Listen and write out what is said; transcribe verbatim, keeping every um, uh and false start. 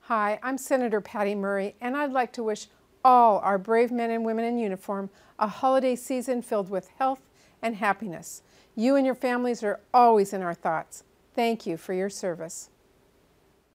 Hi, I'm Senator Patty Murray, and I'd like to wish all our brave men and women in uniform a holiday season filled with health and happiness. You and your families are always in our thoughts. Thank you for your service.